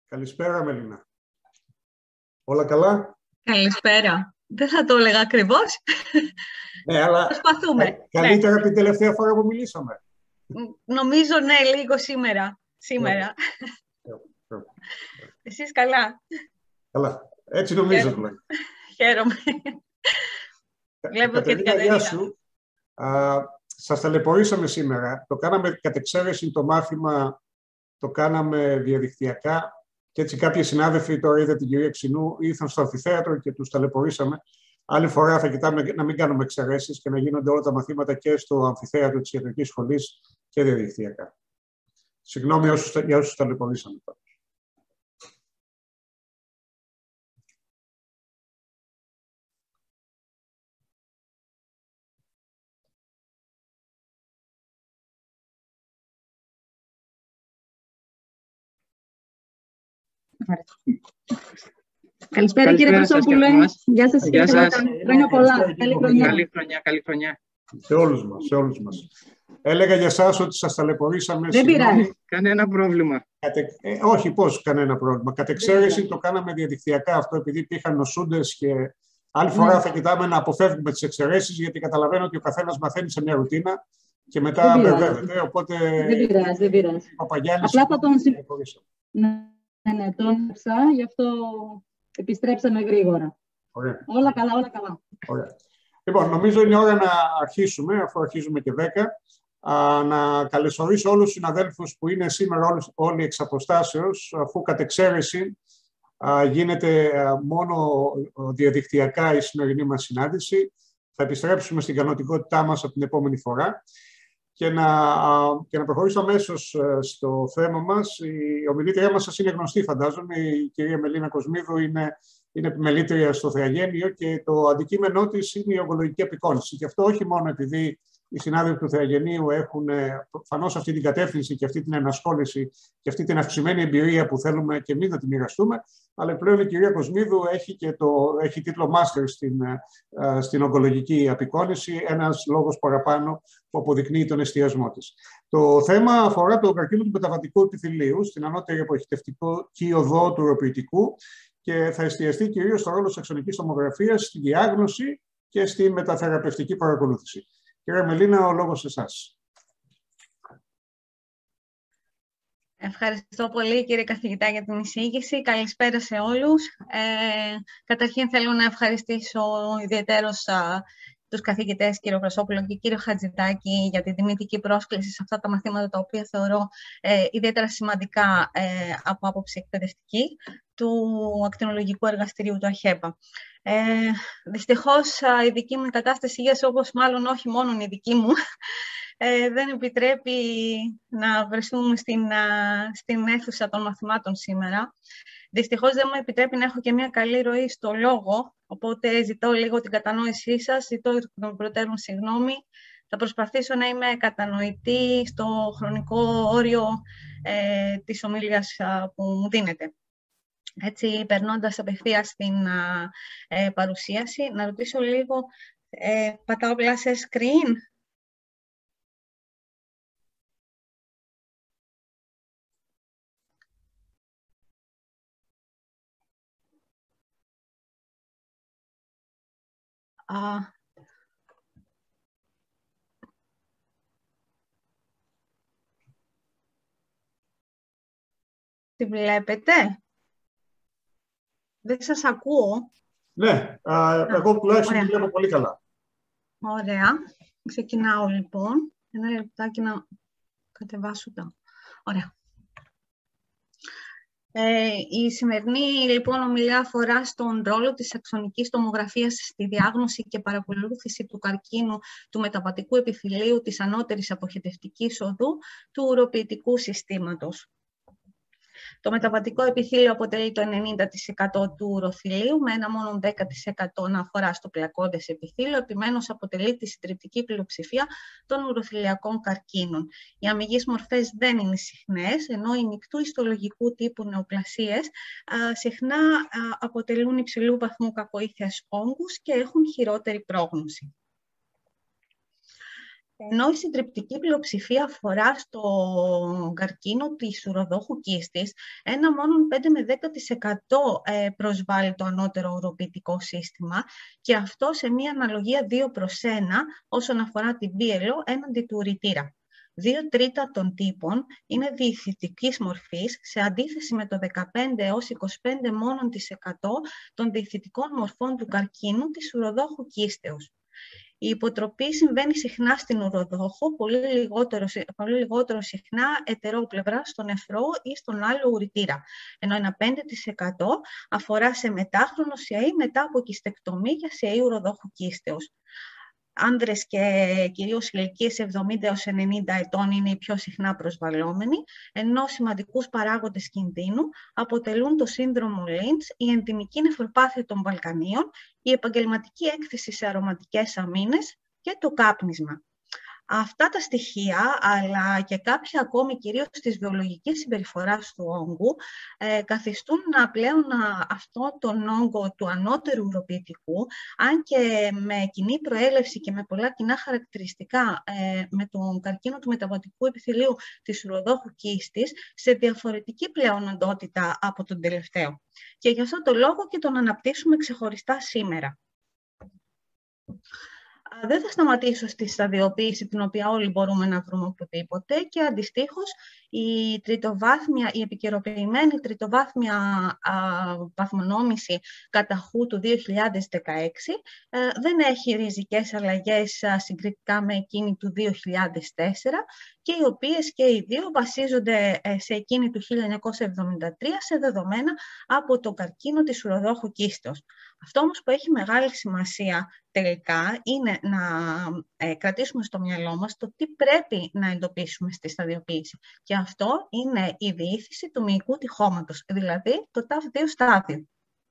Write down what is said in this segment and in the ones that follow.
Καλησπέρα, Μελίνα. Όλα καλά? Καλησπέρα. Δεν θα το έλεγα ακριβώς. Ναι, αλλά προσπαθούμε. Καλύτερα από την τελευταία φορά που μιλήσαμε. Νομίζω, ναι, λίγο σήμερα. Εσείς καλά? Καλά. Έτσι νομίζω τουλάχιστον. Χαίρομαι. Βλέπω και την Κατερίνα. Γεια σου. Σας ταλαιπωρήσαμε σήμερα. Το κάναμε κατ' εξαίρεση το μάθημα, το κάναμε διαδικτυακά και έτσι κάποιοι συνάδελφοι, τώρα είδα την κυρία Ξινού, ήρθαν στο αμφιθέατρο και τους ταλαιπωρήσαμε. Άλλη φορά θα κοιτάμε να μην κάνουμε εξαιρέσεις και να γίνονται όλα τα μαθήματα και στο αμφιθέατρο της Ιατρικής Σχολής και διαδικτυακά. Συγγνώμη για όσους ταλαιπωρήσαμε. Καλησπέρα κύριε Χρυσόπουλε. Γεια σας κύριε Χρυσόπουλε. Χρόνια πολλά. Καλή χρονιά. Σε όλους μας. Έλεγα για εσάς ότι σας ταλαιπωρήσαμε. Δεν πειράζει. Κανένα πρόβλημα. Όχι, πώς κανένα πρόβλημα. Κατ' εξαίρεση το κάναμε διαδικτυακά αυτό, επειδή υπήρχαν νοσούντες και άλλη φορά θα κοιτάμε να αποφεύγουμε τις εξαιρέσεις, γιατί καταλαβαίνω ότι ο καθένας μαθαίνει σε μια ρουτίνα και μετά μπερδεύεται. Οπότε. Δεν πειράζει. Απλά θα τον τον έψα, γι' αυτό επιστρέψαμε γρήγορα. Ωραία. Όλα καλά. Ωραία. Λοιπόν, νομίζω είναι ώρα να αρχίσουμε, αφού αρχίζουμε και 10, να καλωσορίσω όλους τους συναδέλφους που είναι σήμερα όλοι εξ αποστάσεως, αφού κατ' εξαίρεση γίνεται μόνο διαδικτυακά η σημερινή μας συνάντηση. Θα επιστρέψουμε στην κανονικότητά μας από την επόμενη φορά. Και να προχωρήσω αμέσως στο θέμα μας. Η ομιλήτριά μας σας είναι γνωστή, φαντάζομαι. Η κυρία Μελίνα Κοσμίδου είναι επιμελήτρια στο Θεαγένειο και το αντικείμενό της είναι η ογκολογική απεικόνηση. Και αυτό όχι μόνο επειδή οι συνάδελφοι του Θεαγενείου έχουν προφανώς αυτή την κατεύθυνση και αυτή την ενασχόληση και αυτή την αυξημένη εμπειρία που θέλουμε και εμείς να τη μοιραστούμε, αλλά πλέον η κυρία Κοσμίδου έχει τίτλο Μάστερ στην ογκολογική απεικόνηση, ένας λόγος παραπάνω που αποδεικνύει τον εστιασμό της. Το θέμα αφορά το καρκίνο του μεταβατικού επιθυλίου στην ανώτερη αποχυτευτική οδό του ουροποιητικού και θα εστιαστεί κυρίως στο ρόλο της αξονικής τομογραφίας στη διάγνωση και στη μεταθεραπευτική παρακολούθηση. Κυρία Μελίνα, ο λόγος σε εσάς. Ευχαριστώ πολύ κύριε καθηγητά για την εισήγηση. Καλησπέρα σε όλους. Καταρχήν θέλω να ευχαριστήσω ιδιαιτέρως τους καθηγητές κύριο Χρυσόπουλο και κύριο Χατζητάκη για την τιμητική πρόσκληση σε αυτά τα μαθήματα, τα οποία θεωρώ ιδιαίτερα σημαντικά από άποψη εκπαιδευτική του ακτινολογικού εργαστηρίου του ΑΧΕΠΑ. Δυστυχώς η δική μου κατάσταση υγείας, όπως μάλλον όχι μόνο η δική μου, δεν επιτρέπει να βρεθούμε στην αίθουσα των μαθημάτων σήμερα. Δυστυχώς δεν μου επιτρέπει να έχω και μια καλή ροή στο λόγο, οπότε ζητώ λίγο την κατανόησή σας, ζητώ των προτέρων συγγνώμη. Θα προσπαθήσω να είμαι κατανοητή στο χρονικό όριο της ομιλίας που μου δίνεται. Έτσι, περνώντας απευθείας στην παρουσίαση, να ρωτήσω λίγο, πατάω απλά σε screen. Τη βλέπετε? Δεν σας ακούω. Ναι, εγώ τουλάχιστον τη βλέπω πολύ καλά. Ωραία. Ξεκινάω λοιπόν. Ένα λεπτάκι να κατεβάσω τα. Ωραία. Η σημερινή λοιπόν ομιλία αφορά στον ρόλο της αξονικής τομογραφίας στη διάγνωση και παρακολούθηση του καρκίνου του μεταβατικού επιθυλίου της ανώτερης αποχυτευτικής οδού του ουροποιητικού συστήματος. Το μεταβατικό επιθύλιο αποτελεί το 90% του ουροθυλίου, με ένα μόνο 10% να αφορά στο πλακώδες επιθύλιο, επιμένως αποτελεί τη συντριπτική πλειοψηφία των ουροθυλιακών καρκίνων. Οι αμυγείς μορφές δεν είναι συχνές, ενώ οι μεικτού ιστολογικού τύπου νεοπλασίες συχνά αποτελούν υψηλού βαθμού κακοήθειας όγκους και έχουν χειρότερη πρόγνωση. Ενώ η συντριπτική πλειοψηφία αφορά στο καρκίνο της ουροδόχου κίστης, ένα μόνο 5 με 10% προσβάλλει το ανώτερο ουροποιητικό σύστημα και αυτό σε μία αναλογία 2:1 όσον αφορά την BLO έναντι του ουρητήρα. 2/3 των τύπων είναι διηθητικής μορφής, σε αντίθεση με το 15 έως 25 μόνον % των διηθητικών μορφών του καρκίνου της ουροδόχου κίστεως. Η υποτροπή συμβαίνει συχνά στην ουροδόχο, πολύ λιγότερο συχνά ετερόπλευρα στον νεφρό ή στον άλλο ουρητήρα, ενώ ένα 5% αφορά σε μετάχρονο ΣΕΗ μετά από κιστεκτομή για ΣΕΗ ουροδόχου κίστεως. Άνδρες και κυρίως ηλικίες 70 έως 90 ετών είναι οι πιο συχνά προσβαλλόμενοι, ενώ σημαντικούς παράγοντες κινδύνου αποτελούν το σύνδρομο Lynch, η ενδυμική νεφροπάθεια των Βαλκανίων, η επαγγελματική έκθεση σε αρωματικές αμίνες και το κάπνισμα. Αυτά τα στοιχεία, αλλά και κάποια ακόμη κυρίως της βιολογικής συμπεριφοράς του όγκου, καθιστούν πλέον αυτό τον όγκο του ανώτερου ουροποιητικού, αν και με κοινή προέλευση και με πολλά κοινά χαρακτηριστικά με τον καρκίνο του μεταβατικού επιθυλίου της ουροδόχου κίστης, σε διαφορετική πλέον οντότητα από τον τελευταίο. Και γι' αυτό το λόγο και τον αναπτύσσουμε ξεχωριστά σήμερα. Δεν θα σταματήσω στη σταδιοποίηση την οποία όλοι μπορούμε να βρούμε οπουδήποτε και αντιστοίχως η επικαιροποιημένη τριτοβάθμια βαθμονόμηση καταχού του 2016 δεν έχει ριζικές αλλαγές συγκριτικά με εκείνη του 2004 και οι οποίες και οι δύο βασίζονται σε εκείνη του 1973 σε δεδομένα από το καρκίνο της ουροδόχου κίστεως. Αυτό όμως που έχει μεγάλη σημασία τελικά είναι να κρατήσουμε στο μυαλό μας το τι πρέπει να εντοπίσουμε στη σταδιοποίηση. Και αυτό είναι η διήθηση του μυϊκού τυχώματος, δηλαδή το TAF2 στάδιο.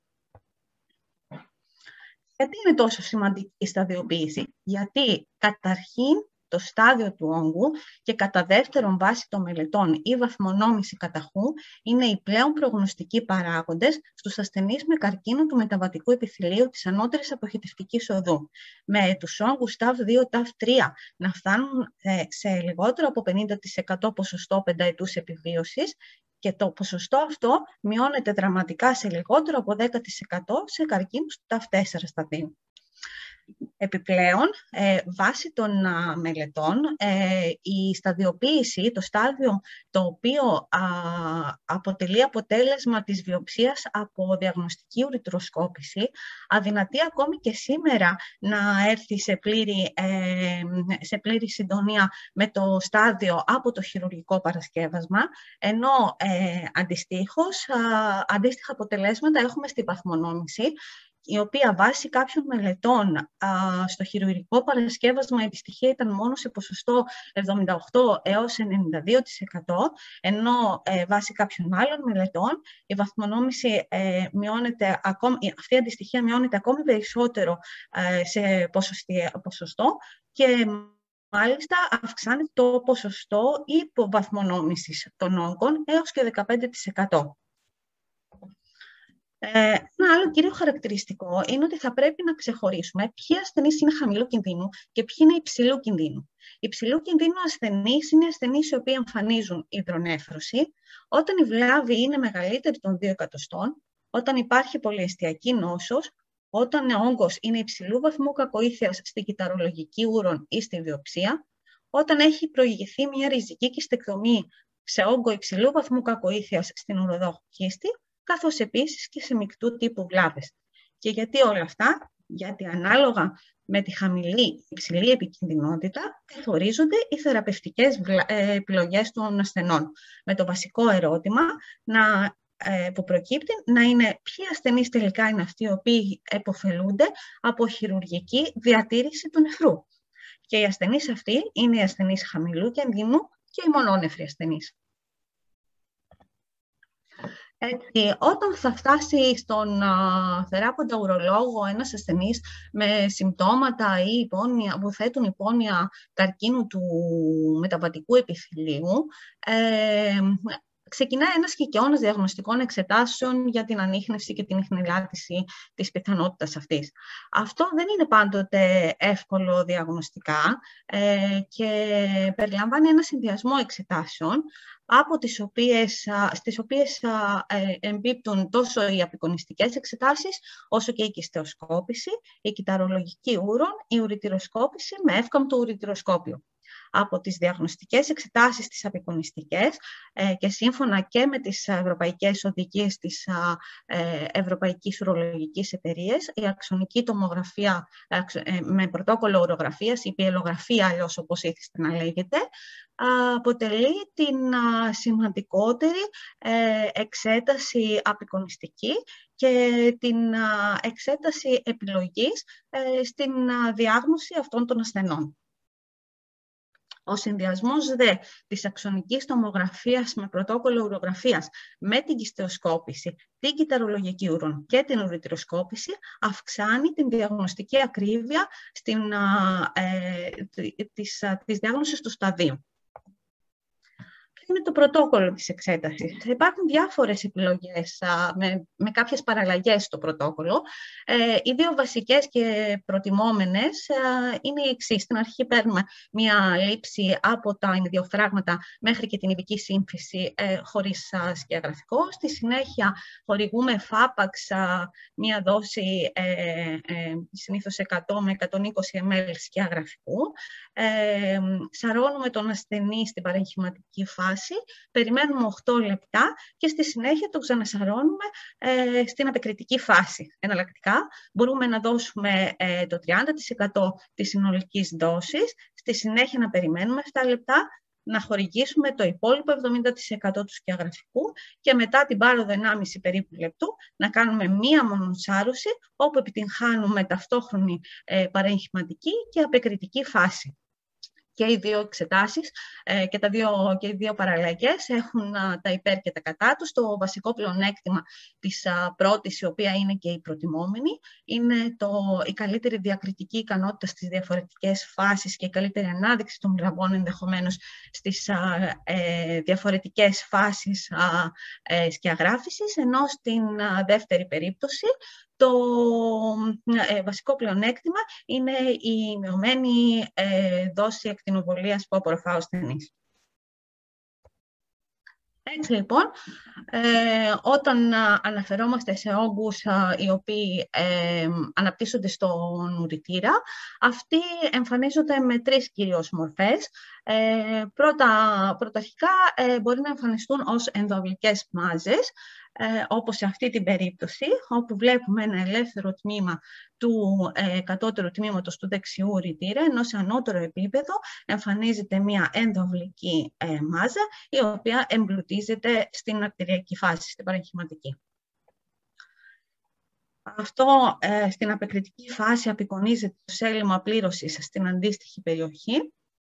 Γιατί είναι τόσο σημαντική η σταδιοποίηση? Γιατί καταρχήν το στάδιο του όγκου και κατά δεύτερον βάση των μελετών η βαθμονόμηση καταχού είναι οι πλέον προγνωστικοί παράγοντες στους ασθενείς με καρκίνο του μεταβατικού επιθυλίου της ανώτερης αποχετευτικής οδού. Με τους όγκους TAF2, TAF3 να φτάνουν σε λιγότερο από 50% ποσοστό πενταετούς επιβίωσης και το ποσοστό αυτό μειώνεται δραματικά σε λιγότερο από 10% σε καρκίνους του TAF4 σταδίου. Επιπλέον, βάσει των μελετών, η σταδιοποίηση, το στάδιο το οποίο αποτελεί αποτέλεσμα της βιοψίας από διαγνωστική ουρητροσκόπηση, αδυνατεί ακόμη και σήμερα να έρθει σε πλήρη συντονία με το στάδιο από το χειρουργικό παρασκεύασμα, ενώ αντίστοιχα αποτελέσματα έχουμε στη βαθμονόμηση, η οποία βάσει κάποιων μελετών στο χειρουργικό παρασκεύασμα η αντιστοιχεία ήταν μόνο σε ποσοστό 78 έως 92%, ενώ βάσει κάποιων άλλων μελετών η βαθμονόμηση αυτή η αντιστοιχεία μειώνεται ακόμη περισσότερο σε ποσοστό και μάλιστα αυξάνεται το ποσοστό υποβαθμονόμησης των όγκων έως και 15%. Ένα άλλο κύριο χαρακτηριστικό είναι ότι θα πρέπει να ξεχωρίσουμε ποιοι ασθενείς είναι χαμηλού κινδύνου και ποιοι είναι υψηλού κινδύνου. Υψηλού κινδύνου ασθενείς είναι ασθενείς οι οποίοι εμφανίζουν υδρονέφρωση, όταν η βλάβη είναι μεγαλύτερη των 2 εκατοστών, όταν υπάρχει πολυεστιακή νόσος, όταν ο όγκος είναι υψηλού βαθμού κακοήθειας στη κυταρολογική ούρον ή στη βιοψία, όταν έχει προηγηθεί μια ριζική κιστεκτομή σε όγκο υψηλού βαθμού κακοήθειας στην ουροδόχο κίστη, καθώς επίσης και σε μεικτού τύπου βλάβες. Και γιατί όλα αυτά? Γιατί ανάλογα με τη υψηλή επικινδυνότητα καθορίζονται οι θεραπευτικές επιλογές των ασθενών. Με το βασικό ερώτημα που προκύπτει να είναι ποιοι ασθενείς τελικά είναι αυτοί οι οποίοι επωφελούνται από χειρουργική διατήρηση του νεφρού. Και οι ασθενείς αυτοί είναι οι ασθενείς χαμηλού κινδύνου και οι μονόνεφροι ασθενείς. Έτσι, όταν θα φτάσει στον θεράποντα ουρολόγο ένας ασθενής με συμπτώματα ή υπόνοια, που θέτουν υπόνοια καρκίνου του μεταβατικού επιθυλίου, ξεκινάει ένας κικαιώνας διαγνωστικών εξετάσεων για την ανίχνευση και την ιχνηλάτηση της πιθανότητας αυτής. Αυτό δεν είναι πάντοτε εύκολο διαγνωστικά και περιλαμβάνει ένα συνδυασμό εξετάσεων στις οποίες εμπίπτουν τόσο οι απεικονιστικές εξετάσεις, όσο και η κυστεοσκόπηση, η κυταρολογική ούρων, η ουρητηροσκόπηση με εύκαμπτο ουρητηροσκόπιο. Από τις διαγνωστικές εξετάσεις τις απεικονιστικές και σύμφωνα και με τις ευρωπαϊκές οδηγίες της Ευρωπαϊκής Ουρολογικής Εταιρείας, η αξονική τομογραφία με πρωτόκολλο ουρογραφίας, η πιελογραφία, αλλιώς όπως ήθιστε να λέγεται, αποτελεί την σημαντικότερη εξέταση απεικονιστική και την εξέταση επιλογής στην διάγνωση αυτών των ασθενών. Ο συνδυασμός δε της αξονικής τομογραφίας με πρωτόκολλο ουρογραφίας με την κυστεοσκόπηση, την κυταρολογική ούρων και την ουρητηροσκόπηση αυξάνει την διαγνωστική ακρίβεια της διάγνωσης του σταδίου. Είναι το πρωτόκολλο της εξέτασης. Υπάρχουν διάφορες επιλογές με κάποιες παραλλαγές στο πρωτόκολλο. Οι δύο βασικές και προτιμόμενες είναι οι εξής. Στην αρχή παίρνουμε μία λήψη από τα ενιδιοφράγματα μέχρι και την ειδική σύμφυση χωρίς σκιαγραφικό. Στη συνέχεια χορηγούμε φάπαξ μία δόση συνήθως 100 με 120 ml σκιαγραφικού. Σαρώνουμε τον ασθενή στην παραγχηματική φάση. Περιμένουμε 8 λεπτά και στη συνέχεια το ξανασαρώνουμε στην απεκριτική φάση. Εναλλακτικά, μπορούμε να δώσουμε το 30% της συνολικής δόσης, στη συνέχεια να περιμένουμε 7 λεπτά, να χορηγήσουμε το υπόλοιπο 70% του σκιαγραφικού και μετά την πάροδο 1,5 περίπου λεπτού να κάνουμε μία μονοσάρωση, όπου επιτυγχάνουμε ταυτόχρονη παραγχηματική και απεκριτική φάση. Και οι δύο εξετάσεις και οι δύο παραλλαγές έχουν τα υπέρ και τα κατά τους. Το βασικό πλεονέκτημα της πρώτης, η οποία είναι και η προτιμόμενη, είναι η καλύτερη διακριτική ικανότητα στις διαφορετικές φάσεις και η καλύτερη ανάδειξη των γραμμών ενδεχομένως στις διαφορετικές φάσεις σκιαγράφησης, ενώ στην δεύτερη περίπτωση το βασικό πλεονέκτημα είναι η μειωμένη δόση ακτινοβολίας που απορροφά ο ασθενής. Έτσι λοιπόν, όταν αναφερόμαστε σε όγκους οι οποίοι αναπτύσσονται στον ουρητήρα, αυτοί εμφανίζονται με 3 κυρίως μορφές. Πρωταρχικά μπορεί να εμφανιστούν ως ενδοαυλικές μάζες, όπως σε αυτή την περίπτωση, όπου βλέπουμε ένα ελεύθερο τμήμα του κατώτερου τμήματος του δεξιού ουρητήρα, ενώ σε ανώτερο επίπεδο εμφανίζεται μια ενδοαυλική μάζα, η οποία εμπλουτίζεται στην αρτηριακή φάση, στην παραγχηματική. Αυτό στην απεκριτική φάση απεικονίζεται το έλλειμμα πλήρωσης στην αντίστοιχη περιοχή,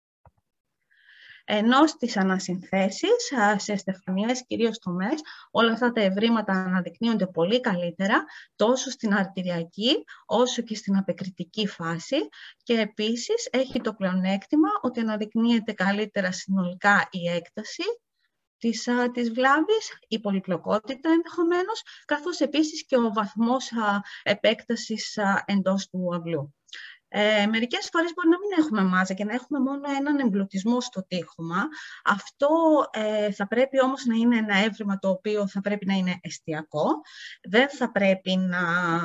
ενώ στις ανασυνθέσεις, σε στεφανιές κυρίως τομές, όλα αυτά τα ευρήματα αναδεικνύονται πολύ καλύτερα, τόσο στην αρτηριακή όσο και στην απεκριτική φάση και επίσης έχει το πλεονέκτημα ότι αναδεικνύεται καλύτερα συνολικά η έκταση της βλάβης, η πολυπλοκότητα ενδεχομένως, καθώς επίσης και ο βαθμός επέκτασης εντός του αυλού. Μερικές φορές μπορεί να μην έχουμε μάζα και να έχουμε μόνο έναν εμπλουτισμό στο τείχομα. Αυτό θα πρέπει όμως να είναι ένα έβριμα το οποίο θα πρέπει να είναι εστιακό. Δεν θα πρέπει να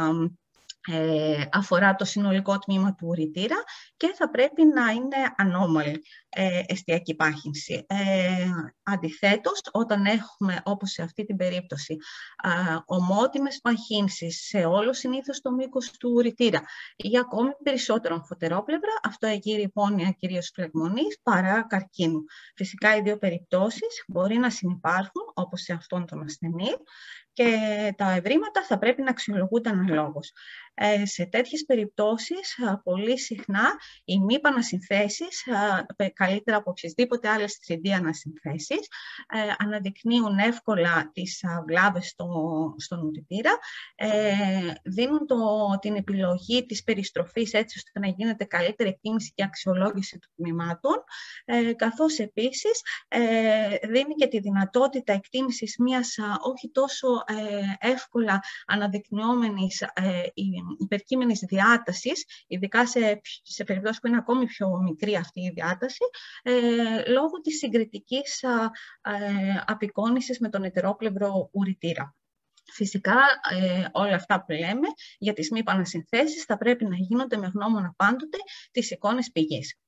αφορά το συνολικό τμήμα του ουρητήρα και θα πρέπει να είναι ανώμαλη εστιακή πάχυνση. Αντιθέτως, όταν έχουμε, όπως σε αυτή την περίπτωση, ομότιμες παχύνσεις σε όλο συνήθως το μήκος του ουρητήρα ή ακόμη περισσότερο αμφωτερόπλευρα, αυτό εγείρει υπόνοια κυρίως φλεγμονής παρά καρκίνου. Φυσικά, οι δύο περιπτώσεις μπορεί να συνυπάρχουν, όπως σε αυτόν τον ασθενή, και τα ευρήματα θα πρέπει να αξιολογούνται αναλόγως. Σε τέτοιες περιπτώσεις, πολύ συχνά, οι μη πανασυνθέσεις καλύτερα από οποιασδήποτε άλλες 3D ανασυνθέσεις, αναδεικνύουν εύκολα τις βλάβες στον ουρητήρα, δίνουν την επιλογή της περιστροφής έτσι ώστε να γίνεται καλύτερη εκτίμηση και αξιολόγηση των τμήματων, καθώς επίσης δίνει και τη δυνατότητα εκτίμησης μιας όχι τόσο εύκολα αναδεικνυόμενης υπερκείμενης διάτασης, ειδικά σε περιπτώσεις που είναι ακόμη πιο μικρή αυτή η διάταση, λόγω της συγκριτικής απεικόνησης με τον ετερόπλευρο ουρητήρα. Φυσικά, όλα αυτά που λέμε για τις μη επανασυνθέσεις θα πρέπει να γίνονται με γνώμονα πάντοτε τις εικόνες πηγής.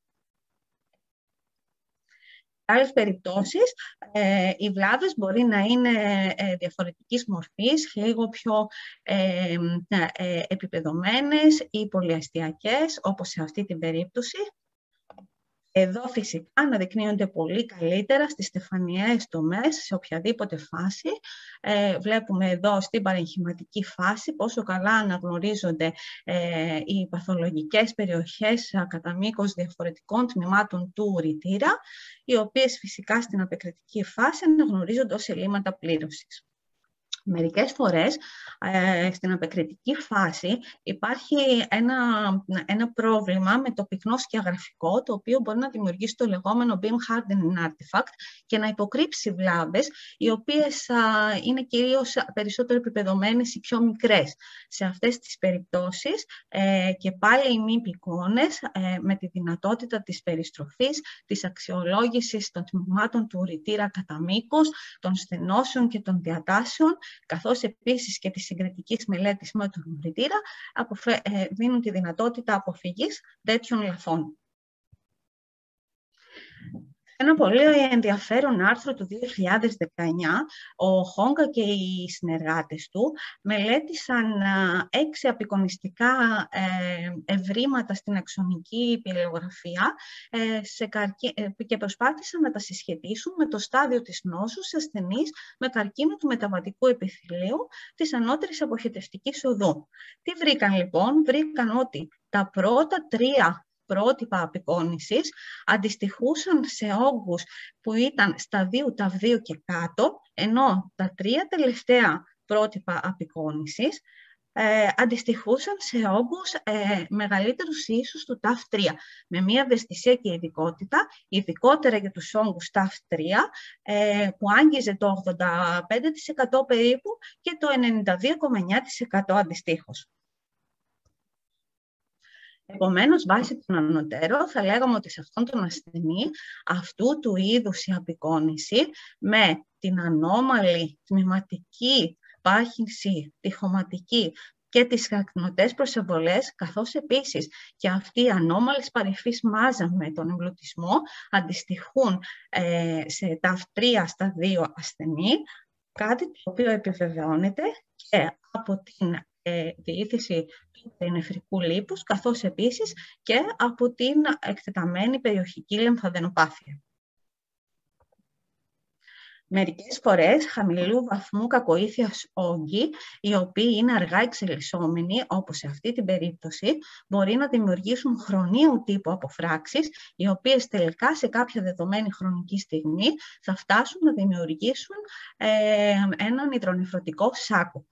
Σε άλλες περιπτώσεις, οι βλάβες μπορεί να είναι διαφορετικής μορφής, λίγο πιο επιπεδωμένες ή πολυαστιακές, όπως σε αυτή την περίπτωση. Εδώ φυσικά αναδεικνύονται πολύ καλύτερα στις στεφανιαίες τομές, σε οποιαδήποτε φάση. Βλέπουμε εδώ στην παρεγχηματική φάση πόσο καλά αναγνωρίζονται οι παθολογικές περιοχές κατά μήκος διαφορετικών τμήματων του ουρητήρα, οι οποίες φυσικά στην απεκριτική φάση αναγνωρίζονται ως ελλείμματα πλήρωσης. Μερικές φορές στην απεκριτική φάση υπάρχει ένα πρόβλημα με το πυκνό σκιαγραφικό, το οποίο μπορεί να δημιουργήσει το λεγόμενο beam hardening artifact και να υποκρύψει βλάβες, οι οποίες είναι κυρίως περισσότερο επιπεδωμένες ή πιο μικρές. Σε αυτές τις περιπτώσεις και πάλι οι μη πυκώνες με τη δυνατότητα της περιστροφής, της αξιολόγησης των τμήματων του ουρητήρα κατά μήκος, των στενώσεων και των διατάσεων, καθώς επίσης και της συγκριτικής μελέτης με τον ουρητήρα, δίνουν τη δυνατότητα αποφυγής τέτοιων λαθών. Ένα πολύ ενδιαφέρον άρθρο του 2019, ο Χόγκα και οι συνεργάτες του μελέτησαν 6 απεικονιστικά ευρήματα στην αξονική πυελογραφία και προσπάθησαν να τα συσχετίσουν με το στάδιο της νόσου σε ασθενείς με καρκίνο του μεταβατικού επιθυλίου της ανώτερης αποχετευτικής οδού. Τι βρήκαν λοιπόν? Βρήκαν ότι τα πρώτα 3 πρότυπα απεικόνησης αντιστοιχούσαν σε όγκους που ήταν στα 2 ταυδίου και κάτω, ενώ τα 3 τελευταία πρότυπα απεικόνησης αντιστοιχούσαν σε όγκους μεγαλύτερους ίσως του TAF3, με μια ευαισθησία και ειδικότητα, ειδικότερα για τους όγκους TAF3, που άγγιζε το 85% περίπου και το 92,9% αντιστοίχως. Επομένως, βάσει των ανωτέρων, θα λέγαμε ότι σε αυτόν τον ασθενή αυτού του είδους η απεικόνηση με την ανώμαλη τμηματική πάχυνση, τη χωματική και τις καρκινωτές προσεβολές, καθώς επίσης και αυτή η ανώμαλης παρυφής μάζα με τον εμπλουτισμό αντιστοιχούν σε τα 3 σταδίο ασθενή, κάτι το οποίο επιβεβαιώνεται και από την διήθηση του νεφρικού λίπους, καθώς επίσης και από την εκτεταμένη περιοχική λεμφαδενοπάθεια. Μερικές φορές χαμηλού βαθμού κακοήθειας όγκοι, οι οποίοι είναι αργά εξελισσόμενοι, όπως σε αυτή την περίπτωση, μπορεί να δημιουργήσουν χρονίου τύπου αποφράξεις, οι οποίες τελικά σε κάποια δεδομένη χρονική στιγμή θα φτάσουν να δημιουργήσουν έναν υδρονεφρωτικό σάκο.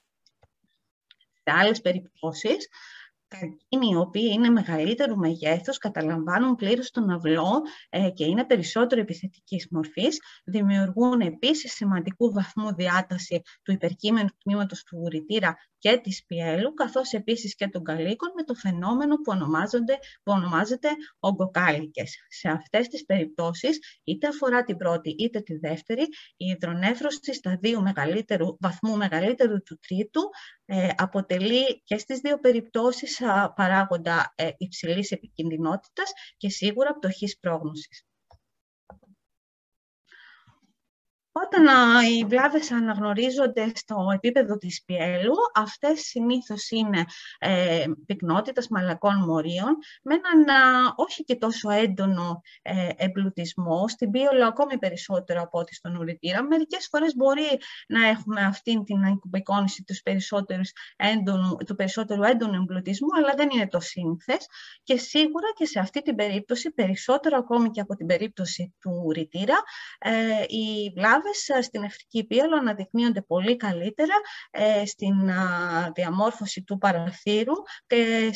Σε άλλες περιπτώσεις, καρκίνοι οι οποίοι είναι μεγαλύτερου μεγέθους, καταλαμβάνουν πλήρως τον αυλό και είναι περισσότερο επιθετικής μορφής, δημιουργούν επίσης σημαντικού βαθμού διάταση του υπερκείμενου τμήματος του ουρητήρα και της πιέλου, καθώς επίσης και των καλύκων, με το φαινόμενο που ονομάζεται ογκοκάλικες. Σε αυτές τις περιπτώσεις, είτε αφορά την πρώτη είτε τη δεύτερη, η υδρονέφρωση σταδίου βαθμού μεγαλύτερου του τρίτου αποτελεί και στις δύο περιπτώσεις παράγοντα υψηλής επικινδυνότητας και σίγουρα πτωχής πρόγνωσης. Όταν οι βλάβες αναγνωρίζονται στο επίπεδο της πιέλου, αυτές συνήθως είναι πυκνότητας μαλακών μορίων, με έναν όχι και τόσο έντονο εμπλουτισμό, στην πίελο ακόμη περισσότερο από ό,τι στον ουρητήρα. Μερικές φορές μπορεί να έχουμε αυτή την απεικόνηση του περισσότερου έντονου εμπλουτισμού, αλλά δεν είναι το σύνηθες. Και σίγουρα και σε αυτή την περίπτωση, περισσότερο ακόμη και από την περίπτωση του ουρητήρα, οι βλάβες στην νεφρική πίελο αναδεικνύονται πολύ καλύτερα στην διαμόρφωση του παραθύρου και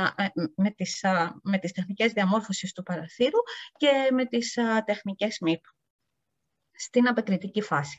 με τις τεχνικές διαμόρφωσης του παραθύρου και με τις τεχνικές MIP στην απεκριτική φάση.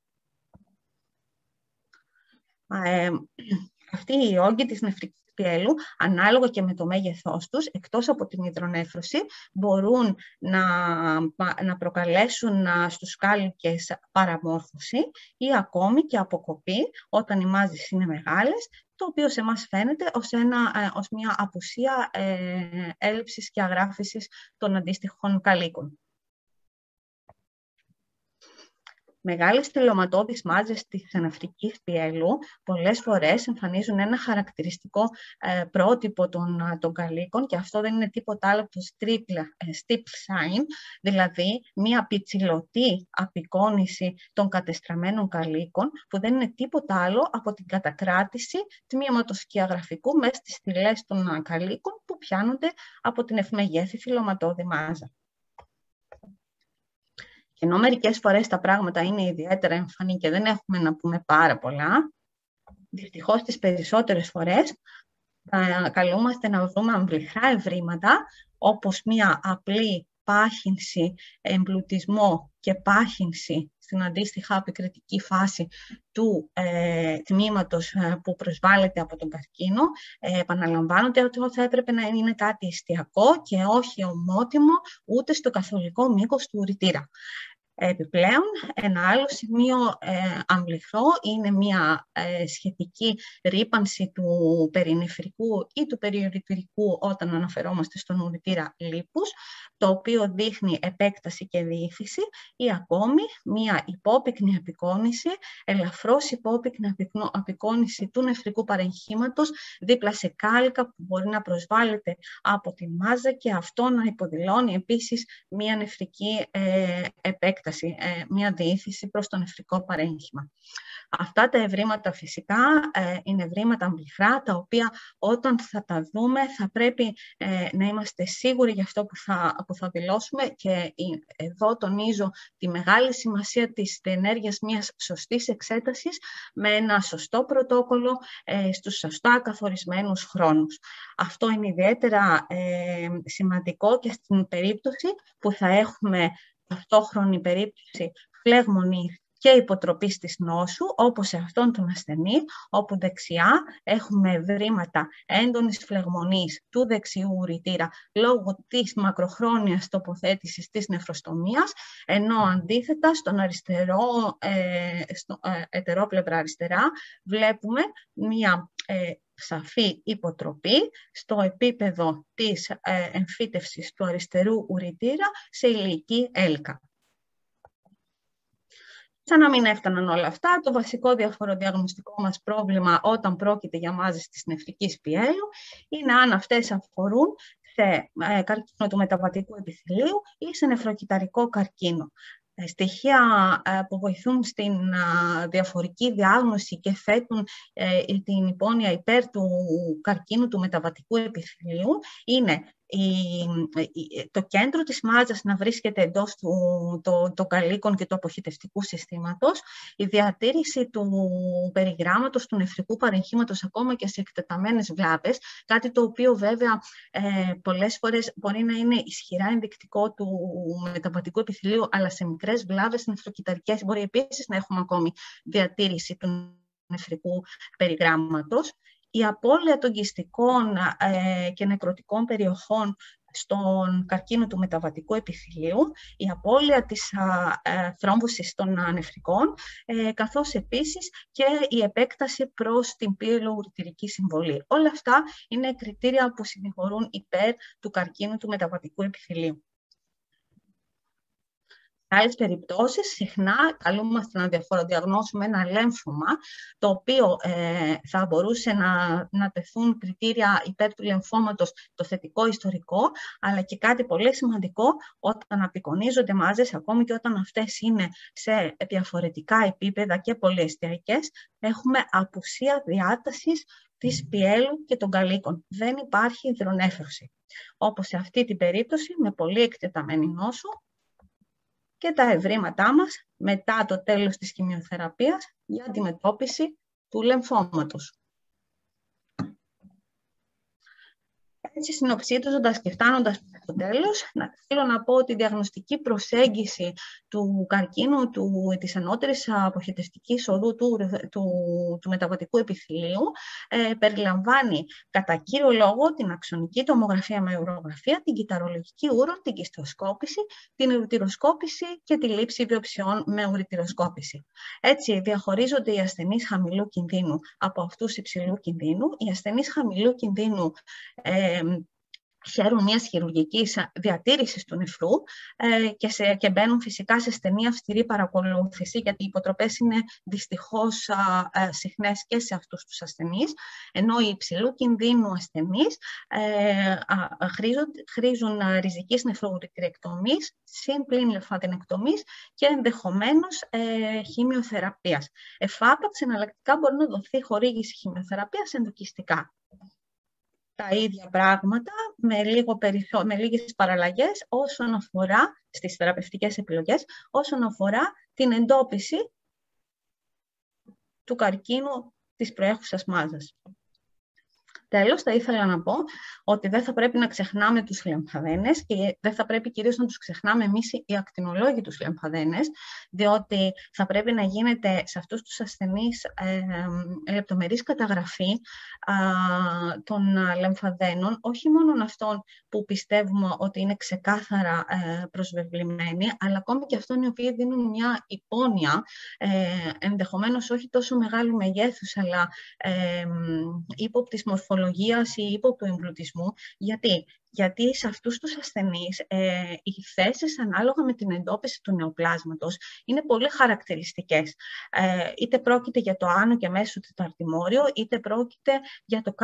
Αυτοί οι όγκοι της νεφρικής πιέλου, ανάλογα και με το μέγεθός τους, εκτός από την υδρονέφρωση, μπορούν να προκαλέσουν στους κάλικες παραμόρφωση ή ακόμη και αποκοπή όταν οι μάζες είναι μεγάλες, το οποίο σε εμάς φαίνεται ως μια απουσία έλλειψης και αγράφησης των αντίστοιχων καλύκων. Μεγάλες τηλεοματώδεις μάζες της νεφρικής πιέλου πολλές φορές εμφανίζουν ένα χαρακτηριστικό πρότυπο των καλύκων, και αυτό δεν είναι τίποτα άλλο από το steeple sign, δηλαδή μία πιτσιλωτή απεικόνηση των κατεστραμμένων καλύκων, που δεν είναι τίποτα άλλο από την κατακράτηση τμήματος σκιαγραφικού μέσα στις στηλές των καλύκων που πιάνονται από την ευμεγέθη τηλεοματώδη μάζα. Ενώ μερικές φορές τα πράγματα είναι ιδιαίτερα εμφανή και δεν έχουμε να πούμε πάρα πολλά, δυστυχώς τις περισσότερες φορές καλούμαστε να βρούμε αμβλιχρά ευρήματα, όπως μία απλή πάχυνση, εμπλουτισμό και πάχυνση στην αντίστοιχα επικριτική φάση του τμήματος που προσβάλλεται από τον καρκίνο. Επαναλαμβάνονται ότι θα έπρεπε να είναι κάτι εστιακό και όχι ομότιμο ούτε στο καθολικό μήκος του ουρητήρα. Επιπλέον, ένα άλλο σημείο αμβλιχρό είναι μια σχετική ρύπανση του περινεφρικού ή του περιουρητηρικού όταν αναφερόμαστε στον ουρητήρα λίπους, το οποίο δείχνει επέκταση και διύφυση, ή ακόμη μια υπόπυκνη απεικόνηση, ελαφρώς υπόπυκνη απεικόνηση του νεφρικού παρεγχήματος δίπλα σε κάλικα που μπορεί να προσβάλλεται από τη μάζα και αυτό να υποδηλώνει επίσης μια νεφρική επέκταση, μια διύφυση προς το νεφρικό παρέγχημα. Αυτά τα ευρήματα φυσικά είναι ευρήματα αμβλιχρά, τα οποία όταν θα τα δούμε θα πρέπει να είμαστε σίγουροι για αυτό που θα δηλώσουμε, και εδώ τονίζω τη μεγάλη σημασία της ενέργειας μιας σωστής εξέτασης με ένα σωστό πρωτόκολλο στους σωστά καθορισμένους χρόνους. Αυτό είναι ιδιαίτερα σημαντικό και στην περίπτωση που θα έχουμε ταυτόχρονη περίπτωση φλεγμονής και υποτροπής της νόσου, όπως σε αυτόν τον ασθενή, όπου δεξιά έχουμε ευρήματα έντονης φλεγμονής του δεξιού ουρητήρα λόγω της μακροχρόνιας τοποθέτησης της νεφροστομίας, ενώ αντίθετα στον αριστερό, ετερόπλευρα αριστερά, βλέπουμε μία σαφή υποτροπή στο επίπεδο της εμφύτευσης του αριστερού ουρητήρα σε ηλική έλικα. Σαν να μην έφταναν όλα αυτά, το βασικό διαφοροδιαγνωστικό μας πρόβλημα όταν πρόκειται για μάζες της νεφρικής πιέλου είναι αν αυτές αφορούν σε καρκίνο του μεταβατικού επιθυλίου ή σε νεφροκυταρικό καρκίνο. Στοιχεία που βοηθούν στην διαφορική διάγνωση και θέτουν την υπόνοια υπέρ του καρκίνου του μεταβατικού επιθυλίου είναι το κέντρο της μάζας να βρίσκεται εντός των καλύκων και του αποχυτευτικού συστήματος, η διατήρηση του περιγράμματος του νεφρικού παρεγχήματος ακόμα και σε εκτεταμένες βλάβες, κάτι το οποίο βέβαια πολλές φορές μπορεί να είναι ισχυρά ενδεικτικό του μεταβατικού επιθυλίου, αλλά σε μικρές βλάβες νεφροκυταρικές μπορεί επίσης να έχουμε ακόμη διατήρηση του νεφρικού περιγράμματος. Η απώλεια των κυστικών και νεκρωτικών περιοχών στον καρκίνο του μεταβατικού επιθυλίου, η απώλεια της θρόμβωσης των νεφρικών, καθώς επίσης και η επέκταση προς την πιελοουρητηρική συμβολή. Όλα αυτά είναι κριτήρια που συνηγορούν υπέρ του καρκίνου του μεταβατικού επιθυλίου. Σε άλλες περιπτώσεις, συχνά καλούμαστε να διαφοροδιαγνώσουμε ένα λέμφωμα, το οποίο θα μπορούσε να τεθούν κριτήρια υπέρ του λεμφώματος, το θετικό ιστορικό, αλλά και κάτι πολύ σημαντικό, όταν απεικονίζονται μάζες, ακόμη και όταν αυτές είναι σε διαφορετικά επίπεδα και πολυεστιακές, έχουμε απουσία διάτασης της πιέλου και των καλύκων. Δεν υπάρχει υδρονέφρωση. Όπως σε αυτή την περίπτωση, με πολύ εκτεταμένη νόσο, και τα ευρήματά μας μετά το τέλος της χημειοθεραπείας για αντιμετώπιση του λεμφώματος. Έτσι, συνοψίζοντας και φτάνοντας στο τέλος, θέλω να πω ότι η διαγνωστική προσέγγιση του καρκίνου της ανώτερης αποχετευτικής οδού του μεταβατικού επιθυλίου περιλαμβάνει κατά κύριο λόγο την αξονική τομογραφία με ουρογραφία, την κυταρολογική ούρο, την κυστοσκόπηση, την ουρητηροσκόπηση και τη λήψη βιοψιών με ουρητηροσκόπηση. Έτσι, διαχωρίζονται οι ασθενείς χαμηλού κινδύνου από αυτούς υψηλού κινδύνου. Οι ασθενείς χαμηλού κινδύνου χαίρουν μιας χειρουργικής διατήρησης του νεφρού και μπαίνουν φυσικά σε στενή αυστηρή παρακολούθηση, γιατί οι υποτροπές είναι δυστυχώς συχνές και σε αυτούς τους ασθενείς, ενώ οι υψηλού κινδύνου ασθενείς χρήζουν ριζικής νεφροουρητηρεκτομής, συν-πλην λεμφαδενεκτομής και ενδεχομένως χημειοθεραπείας. Εφάπαξ, εναλλακτικά μπορεί να δοθεί χορήγηση χημειοθεραπείας ενδοκιστικά. Τα ίδια πράγματα με λίγες παραλλαγές όσον αφορά στις θεραπευτικές επιλογές, όσον αφορά την εντόπιση του καρκίνου της προέχουσας μάζας. Τέλος, θα ήθελα να πω ότι δεν θα πρέπει να ξεχνάμε τους λεμφαδένες και δεν θα πρέπει κυρίως να τους ξεχνάμε εμείς οι ακτινολόγοι τους λεμφαδένες, διότι θα πρέπει να γίνεται σε αυτούς τους ασθενείς λεπτομερής καταγραφή των λεμφαδένων, όχι μόνο αυτών που πιστεύουμε ότι είναι ξεκάθαρα προσβεβλημένοι, αλλά ακόμη και αυτών οι οποίοι δίνουν μια υπόνοια, ενδεχομένως όχι τόσο μεγάλου μεγέθους, αλλά ύποπτης μορφολογίας ή ύποπτου εμπλουτισμού. Γιατί σε αυτούς τους ασθενείς οι θέσεις ανάλογα με την εντόπιση του νεοπλάσματος είναι πολύ χαρακτηριστικές. Είτε πρόκειται για το άνω και μέσο τεταρτημόριο, είτε πρόκειται για το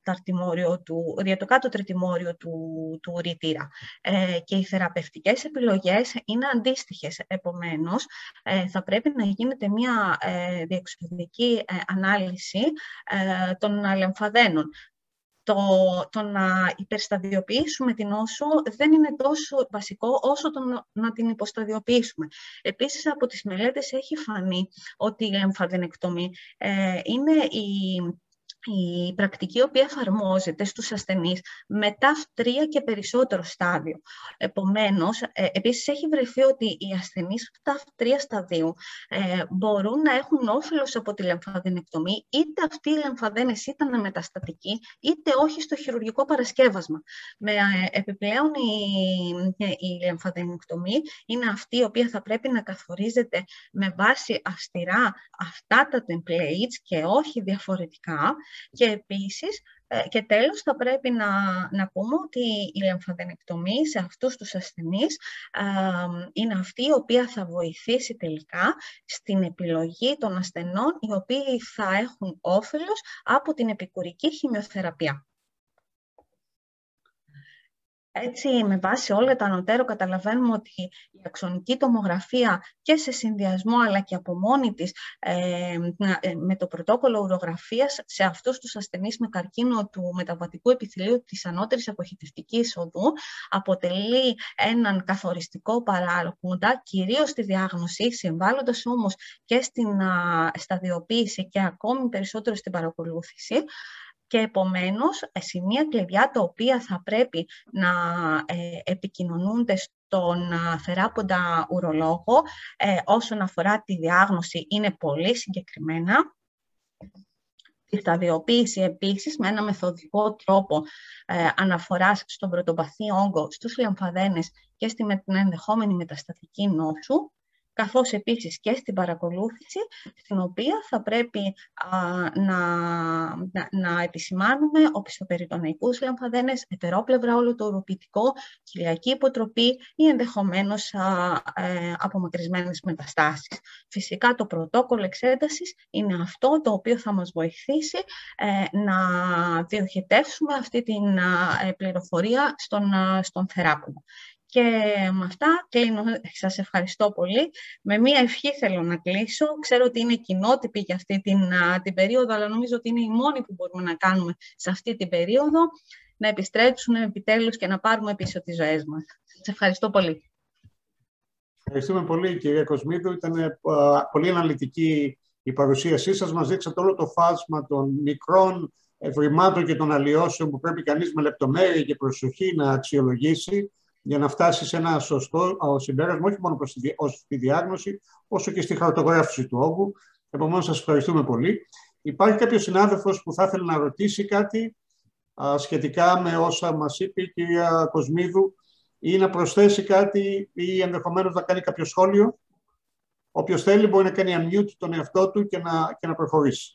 κάτω τριτημόριο του ουρητήρα. Και οι θεραπευτικές επιλογές είναι αντίστοιχες. Επομένως, θα πρέπει να γίνεται μια διεξοδική ανάλυση των λεμφαδένων. Το να υπερσταδιοποιήσουμε την νόσο δεν είναι τόσο βασικό όσο το να την υποσταδιοποιήσουμε. Επίσης, από τις μελέτες έχει φανεί ότι η λεμφαδενεκτομή είναι η πρακτική η οποία εφαρμόζεται στους ασθενείς μετά 3 και περισσότερο στάδιο. Επομένως, επίσης έχει βρεθεί ότι οι ασθενείς στα 3 σταδίου μπορούν να έχουν όφελος από τη λεμφαδενεκτομή, είτε αυτοί οι λεμφαδένες ήταν μεταστατικοί, είτε όχι στο χειρουργικό παρασκεύασμα. Επιπλέον, η λεμφαδενεκτομή είναι αυτή η οποία θα πρέπει να καθορίζεται με βάση αυστηρά αυτά τα templates και όχι διαφορετικά. Και επίσης, και τέλος, θα πρέπει να πούμε ότι η λεμφαδενεκτομή σε αυτούς τους ασθενείς είναι αυτή η οποία θα βοηθήσει τελικά στην επιλογή των ασθενών οι οποίοι θα έχουν όφελος από την επικουρική χημειοθεραπεία. Έτσι, με βάση όλα τα ανωτέρω, καταλαβαίνουμε ότι η αξονική τομογραφία και σε συνδυασμό αλλά και από μόνη της με το πρωτόκολλο ουρογραφίας σε αυτούς τους ασθενείς με καρκίνο του μεταβατικού επιθυλίου της ανώτερης αποχετευτικής οδού αποτελεί έναν καθοριστικό παράγοντα, κυρίως στη διάγνωση, συμβάλλοντας όμως και στην σταδιοποίηση και ακόμη περισσότερο στην παρακολούθηση. Και επομένως, σημεία κλειδιά τα οποία θα πρέπει να επικοινωνούνται στον θεράποντα ουρολόγο όσον αφορά τη διάγνωση είναι πολύ συγκεκριμένα. Η σταδιοποίηση επίσης με ένα μεθοδικό τρόπο αναφοράς στον πρωτοπαθή όγκο, στους λεμφαδένες και στην ενδεχόμενη μεταστατική νόσου, καθώς επίσης και στην παρακολούθηση, στην οποία θα πρέπει να επισημάνουμε οπισθοπεριτονεϊκούς λαμφαδένες, ετερόπλευρα όλο το οροπητικό, κοιλιακή υποτροπή ή ενδεχομένως απομακρυσμένες μεταστάσεις. Φυσικά το πρωτόκολλο εξέτασης είναι αυτό το οποίο θα μας βοηθήσει να διοχετεύσουμε αυτή την πληροφορία στον θεράποντα. Και με αυτά κλείνω. Σας ευχαριστώ πολύ. Με μία ευχή θέλω να κλείσω. Ξέρω ότι είναι κοινότυπη για αυτή την περίοδο, αλλά νομίζω ότι είναι η μόνη που μπορούμε να κάνουμε σε αυτή την περίοδο, να επιστρέψουμε επιτέλους και να πάρουμε πίσω τις ζωές μας. Σας ευχαριστώ πολύ. Ευχαριστούμε πολύ, κυρία Κοσμίδου. Ήταν πολύ αναλυτική η παρουσίασή σας. Μας δείξατε όλο το φάσμα των μικρών ευρημάτων και των αλλοιώσεων που πρέπει κανείς με λεπτομέρεια και προσοχή να αξιολογήσει για να φτάσει σε ένα σωστό συμπέρασμα, όχι μόνο προς τη διάγνωση, όσο και στη χαρτογράφηση του όγκου. Επομένως, σας ευχαριστούμε πολύ. Υπάρχει κάποιος συνάδελφος που θα ήθελε να ρωτήσει κάτι σχετικά με όσα μας είπε η κυρία Κοσμίδου ή να προσθέσει κάτι ή ενδεχομένως να κάνει κάποιο σχόλιο? Όποιος θέλει μπορεί να κάνει unmute τον εαυτό του και να προχωρήσει.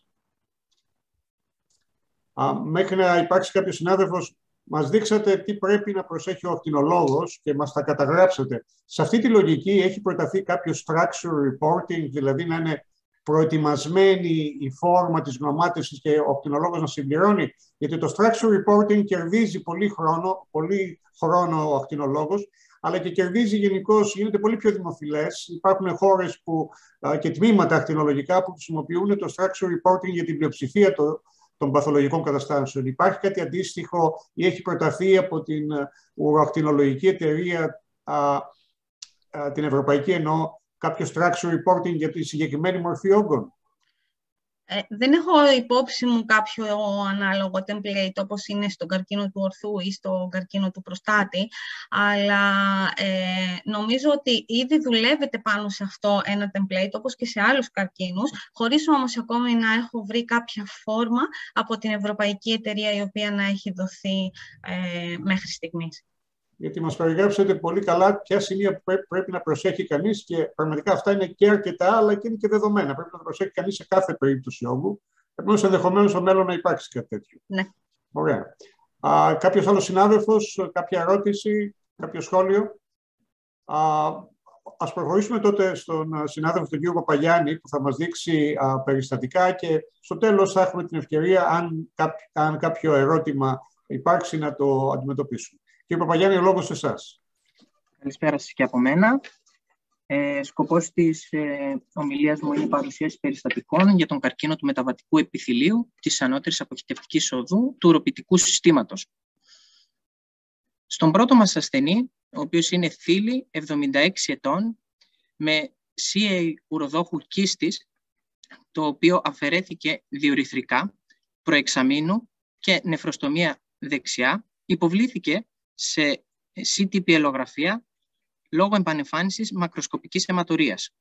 Μέχρι να υπάρξει κάποιος συνάδελφος, μας δείξατε τι πρέπει να προσέχει ο ακτινολόγος και μας τα καταγράψατε. Σε αυτή τη λογική έχει προταθεί κάποιο structure reporting, δηλαδή να είναι προετοιμασμένη η φόρμα της γνωμάτευσης και ο ακτινολόγος να συμπληρώνει. Γιατί το structure reporting κερδίζει πολύ χρόνο ο ακτινολόγος, αλλά και κερδίζει γενικώς, γίνεται πολύ πιο δημοφιλές. Υπάρχουν χώρες και τμήματα ακτινολογικά που χρησιμοποιούν το structure reporting για την πλειοψηφία των παθολογικών καταστάσεων. Υπάρχει κάτι αντίστοιχο ή έχει προταθεί από την ουροακτινολογική εταιρεία, την Ευρωπαϊκή εννοώ, κάποιο structure reporting για τη συγκεκριμένη μορφή όγκων? Δεν έχω υπόψη μου κάποιο ανάλογο template όπως είναι στον καρκίνο του ορθού ή στον καρκίνο του προστάτη, αλλά νομίζω ότι ήδη δουλεύεται πάνω σε αυτό ένα template όπως και σε άλλους καρκίνους, χωρίς όμως ακόμη να έχω βρει κάποια φόρμα από την Ευρωπαϊκή Εταιρεία η οποία να έχει δοθεί μέχρι στιγμής. Γιατί μας περιγράψατε πολύ καλά ποια σημεία πρέπει να προσέχει κανείς και πραγματικά αυτά είναι και αρκετά, αλλά και είναι και δεδομένα. Πρέπει να το προσέχει κανείς σε κάθε περίπτωση όγκου. Επομένως, ενδεχομένως στο μέλλον να υπάρξει κάτι τέτοιο. Ναι. Ωραία. Κάποιος άλλος συνάδελφος, κάποια ερώτηση, κάποιο σχόλιο? Ας προχωρήσουμε τότε στον συνάδελφο τον κύριο Παπαγιάννη που θα μας δείξει περιστατικά και στο τέλος θα έχουμε την ευκαιρία, αν κάποιο ερώτημα υπάρξει, να το αντιμετωπίσουμε. Κύριε Παπαγιάννη, ο λόγος σε εσάς. Καλησπέρα σας και από μένα. Σκοπός της ομιλίας μου είναι η παρουσίαση περιστατικών για τον καρκίνο του μεταβατικού επιθυλίου, της ανώτερης αποχυτευτικής οδού, του ουροπιτικού συστήματος. Στον πρώτο μας ασθενή, ο οποίος είναι θήλη, 76 ετών, με CA ουροδόχου κίστης, το οποίο αφαιρέθηκε διουρηθρικά προεξαμήνου και νεφροστομία δεξιά, υποβλήθηκε σε CT πιελογραφία λόγω επανεμφάνισης μακροσκοπικής αιματορρείας.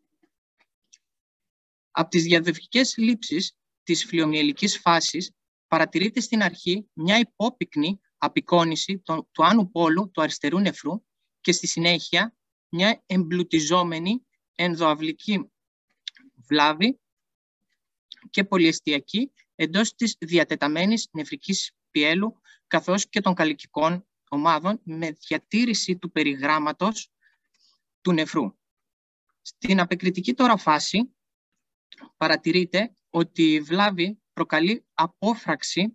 Από τις διαδοχικές λήψεις της φλοιομυελικής φάσης παρατηρείται στην αρχή μια υπόπυκνη απεικόνηση του άνω πόλου του αριστερού νεφρού και στη συνέχεια μια εμπλουτιζόμενη ενδοαυλική βλάβη και πολυεστιακή εντός της διατεταμένης νεφρικής πιέλου καθώς και των καλικικών ομάδων με διατήρηση του περιγράμματος του νεφρού. Στην απεκριτική τώρα φάση παρατηρείται ότι η βλάβη προκαλεί απόφραξη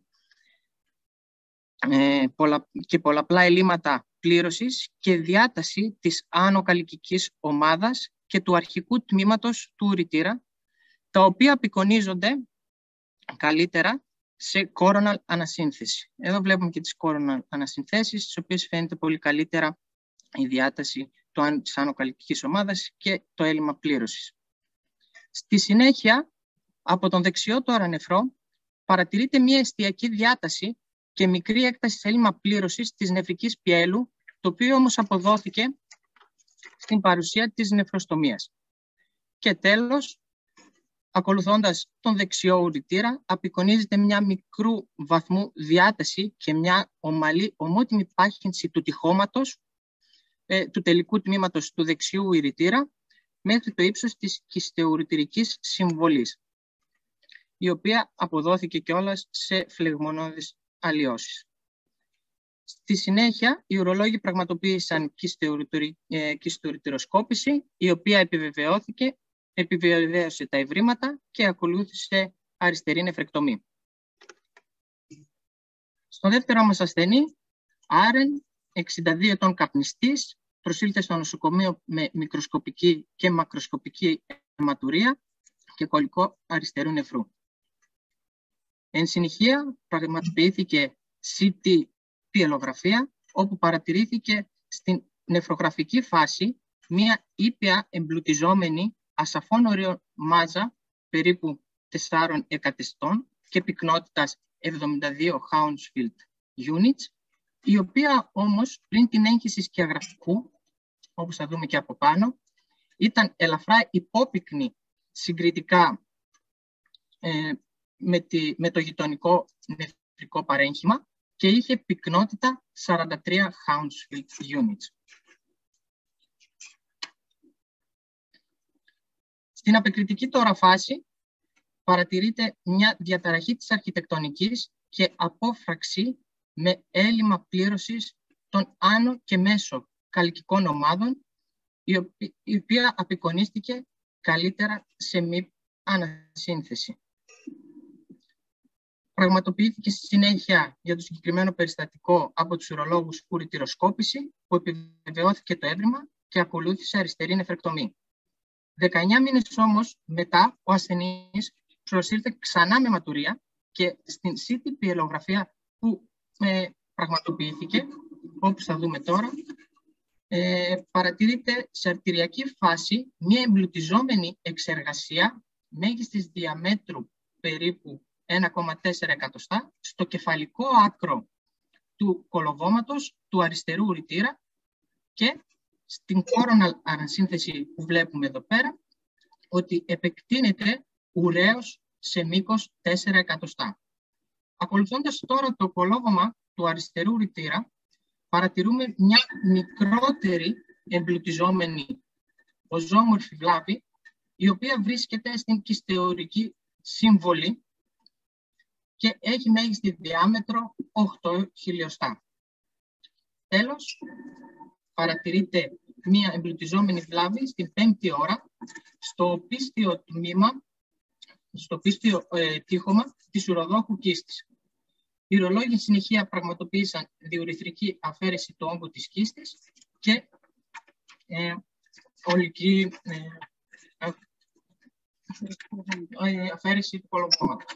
και πολλαπλά ελλείμματα πλήρωσης και διάταση της άνω καλικικής ομάδας και του αρχικού τμήματος του ουρητήρα, τα οποία απεικονίζονται καλύτερα σε coronal ανασύνθεση. Εδώ βλέπουμε και τις coronal ανασυνθέσεις, στις οποίες φαίνεται πολύ καλύτερα η διάταση της άνω καλικικής ομάδας και το έλλειμμα πλήρωσης. Στη συνέχεια, από τον δεξιό τώρα νεφρό, παρατηρείται μια εστιακή διάταση και μικρή έκταση σε έλλειμμα πλήρωσης της νεφρικής πιέλου, το οποίο όμως αποδόθηκε στην παρουσία της νεφροστομίας. Και τέλος, ακολουθώντας τον δεξιό ουρητήρα, απεικονίζεται μια μικρού βαθμού διάταση και μια ομαλή, ομότιμη πάχυνση του τυχώματος του τελικού τμήματος του δεξιού ουρητήρα, μέχρι το ύψος της κιστεουρητηρικής συμβολής, η οποία αποδόθηκε κιόλας σε φλεγμονώδεις αλλοιώσεις. Στη συνέχεια, οι ουρολόγοι πραγματοποίησαν κιστεουρητηροσκόπηση, η οποία επιβεβαίωσε τα ευρήματα και ακολούθησε αριστερή νεφρεκτομή. Στο δεύτερο μας ασθενή, Άρεν, 62 ετών καπνιστής, προσήλθε στο νοσοκομείο με μικροσκοπική και μακροσκοπική αιματουρία και κολλικό αριστερού νεφρού. Εν συνεχεία, πραγματοποιήθηκε CT πιελογραφία, όπου παρατηρήθηκε στην νεφρογραφική φάση μία ήπια εμπλουτιζόμενη ασαφών ορίων μάζα περίπου 4 εκατεστών και πυκνότητας 72 Hounsfield units, η οποία όμως πριν την έγχυση σκιαγραφικού, όπως θα δούμε και από πάνω, ήταν ελαφρά υπόπυκνη συγκριτικά με το γειτονικό νεφρικό παρέγχημα και είχε πυκνότητα 43 Hounsfield units. Στην απεκριτική τώρα φάση παρατηρείται μια διαταραχή της αρχιτεκτονικής και απόφραξη με έλλειμμα πλήρωσης των άνω και μέσο καλκικών ομάδων, η οποία απεικονίστηκε καλύτερα σε μη ανασύνθεση. Πραγματοποιήθηκε στη συνέχεια για το συγκεκριμένο περιστατικό από τους ουρολόγους ουρητηροσκόπηση, που επιβεβαιώθηκε το έβριμα και ακολούθησε αριστερή νεφρεκτομή. 19 μήνες όμως μετά, ο ασθενής προσήλθε ξανά με αιματουρία και στην CT πιελογραφία που πραγματοποιήθηκε, όπως θα δούμε τώρα, παρατηρείται σε αρτηριακή φάση μια εμπλουτιζόμενη εξεργασία μέγιστης διαμέτρου περίπου 1,4 εκατοστά στο κεφαλικό άκρο του κολοβώματος του αριστερού ουρητήρα και στην coronal ανασύνθεση που βλέπουμε εδώ πέρα ότι επεκτείνεται ουραίος σε μήκος 4 εκατοστά. Ακολουθώντας τώρα το κολόβωμα του αριστερού ουρητήρα, παρατηρούμε μια μικρότερη εμπλουτιζόμενη οζόμορφη βλάβη, η οποία βρίσκεται στην κιστεωρική συμβολή και έχει μέγιστη διάμετρο 8 χιλιοστά. Τέλος, παρατηρείται μια εμπλουτιζόμενη βλάβη στην 5η ώρα στο πίστιο τμήμα, στο πίστιο τείχομα της ουροδόχου κίστης. Οι ουρολόγοι συνεχεία πραγματοποίησαν διουρηθρική αφαίρεση του όγκου της κίστης και ολική αφαίρεση του κολοβώματος.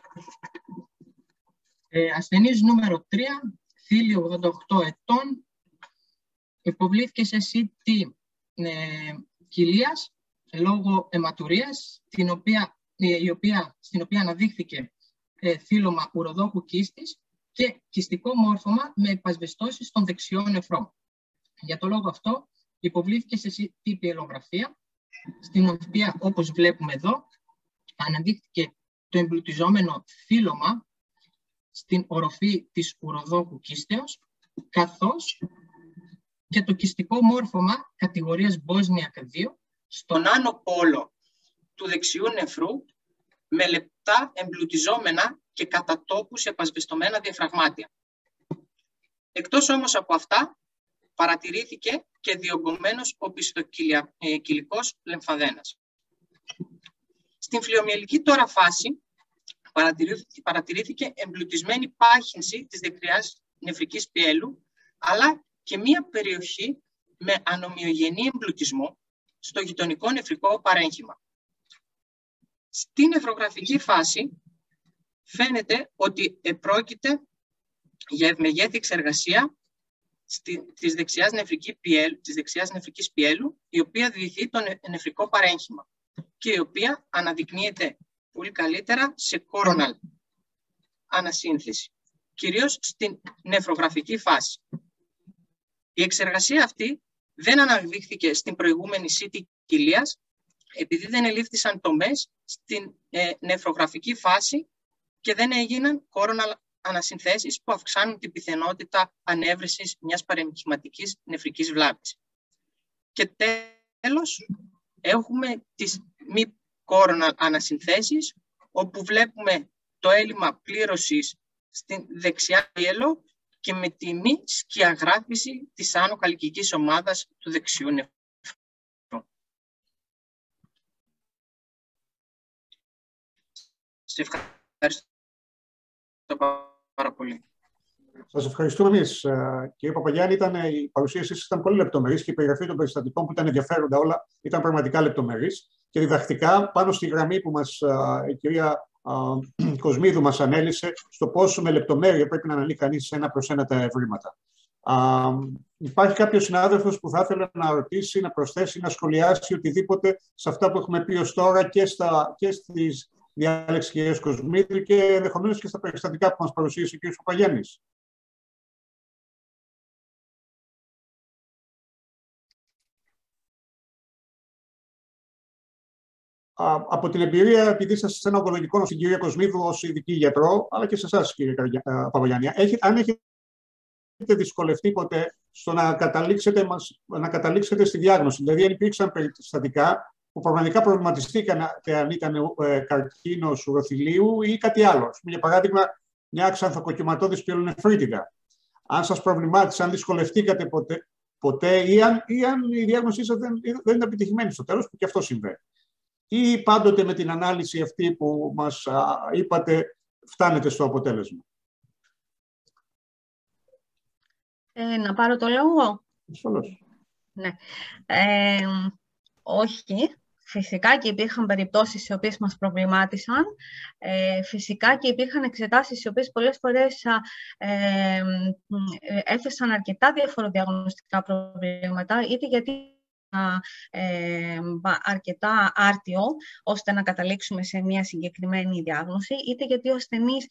Ασθενής νούμερο 3, θήλιο 88 ετών, υποβλήθηκε σε CT κοιλίας λόγω αιματουρίας, στην οποία αναδείχθηκε θύλωμα ουροδόχου κίστης και κιστικό μόρφωμα με επασβεστώσεις στον δεξιό νεφρό. Για το λόγο αυτό υποβλήθηκε σε CT πιελογραφία, στην οποία, όπως βλέπουμε εδώ, αναδείχθηκε το εμπλουτιζόμενο θύλωμα στην οροφή της ουροδόχου κίστεως, καθώς και το κιστικό μόρφωμα κατηγορίας Bosniak 2 στον άνω πόλο του δεξιού νεφρού με λεπτά εμπλουτιζόμενα και κατά τόπους επασβεστωμένα διαφραγμάτια. Εκτός όμως από αυτά, παρατηρήθηκε και διωγγωμένος οπισθοκυλικός λεμφαδένας. Στην φλοιομυελική τώρα φάση παρατηρήθηκε εμπλουτισμένη πάχυνση της δεξιάς νεφρικής πιέλου, αλλά και μία περιοχή με ανομοιογενή εμπλουτισμό στο γειτονικό νεφρικό παρέγχημα. Στην νεφρογραφική φάση φαίνεται ότι επρόκειται για ευμεγέθη εξεργασία της δεξιάς νεφρικής πιέλου, η οποία διηθεί το νεφρικό παρέγχημα και η οποία αναδεικνύεται πολύ καλύτερα σε coronal ανασύνθεση, κυρίως στην νεφρογραφική φάση. Η εξεργασία αυτή δεν αναδείχθηκε στην προηγούμενη CT κοιλίας, επειδή δεν ελήφθησαν τομές στην νεφρογραφική φάση και δεν έγιναν coronal ανασυνθέσεις που αυξάνουν την πιθανότητα ανέβρεσης μιας παρεμχηματικής νεφρικής βλάβης. Και τέλος, έχουμε τις μη coronal ανασυνθέσεις, όπου βλέπουμε το έλλειμμα πλήρωσης στην δεξιά γέλο και με τη μη σκιαγράφηση της άνω καλλικικής ομάδας του δεξιού νεφρού. Σε ευχαριστώ πάρα πολύ. Σας ευχαριστούμε εμείς. Κύριε Παπαγιάννη, η παρουσίασή σας ήταν πολύ λεπτομερής και η περιγραφή των περιστατικών που ήταν ενδιαφέροντα όλα ήταν πραγματικά λεπτομερής και διδακτικά πάνω στη γραμμή που η κυρία Κοσμίδου μας ανέλησε στο πόσο με λεπτομέρεια πρέπει να αναλύει κανείς ένα προς ένα τα ευρήματα. Υπάρχει κάποιος συνάδελφος που θα ήθελε να ρωτήσει, να προσθέσει, να σχολιάσει οτιδήποτε σε αυτά που έχουμε πει ως τώρα και στις διάλεξεις κυρίας Κοσμίδου και ενδεχομένως και στα περιστατικά που μας παρουσίασε ο κ. Παπαγιάννης? Από την εμπειρία, επειδή είσαστε σε ένα ογκολογικό νοσοκομείο, στην κυρία Κοσμίδου ως ειδική γιατρό, αλλά και σε εσάς, κύριε Παπαγιάννη, αν έχετε δυσκολευτεί ποτέ στο να καταλήξετε στη διάγνωση, δηλαδή αν υπήρξαν περιστατικά που πραγματικά προβληματιστήκατε αν ήταν καρκίνος ουροθυλίου ή κάτι άλλο. Για παράδειγμα, μια ξανθοκοκυματώδης πυελονεφρίτιδα. Αν σας προβλημάτισε, αν δυσκολευτήκατε ποτέ ή αν η διάγνωσή σας δεν είναι επιτυχημένη στο τέλος, που και αυτό συμβαίνει. Ή πάντοτε με την ανάλυση αυτή που μας είπατε φτάνετε στο αποτέλεσμα? Να πάρω το λόγο. Ασφαλώς. Ναι. Όχι. Φυσικά και υπήρχαν περιπτώσεις οι οποίες μας προβλημάτισαν. Φυσικά και υπήρχαν εξετάσεις οι οποίες πολλές φορές έθεσαν αρκετά διαφοροδιαγνωστικά προβλήματα, είτε γιατί αρκετά άρτιο ώστε να καταλήξουμε σε μια συγκεκριμένη διάγνωση, είτε γιατί ο ασθενής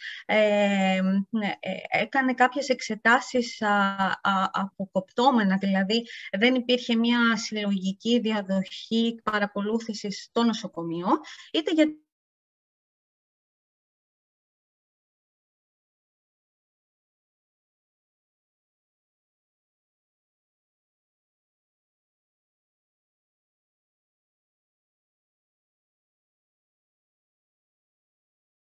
έκανε κάποιες εξετάσεις αποκοπτώμενα, δηλαδή δεν υπήρχε μια συλλογική διαδοχή παρακολούθησης στο νοσοκομείο, είτε γιατί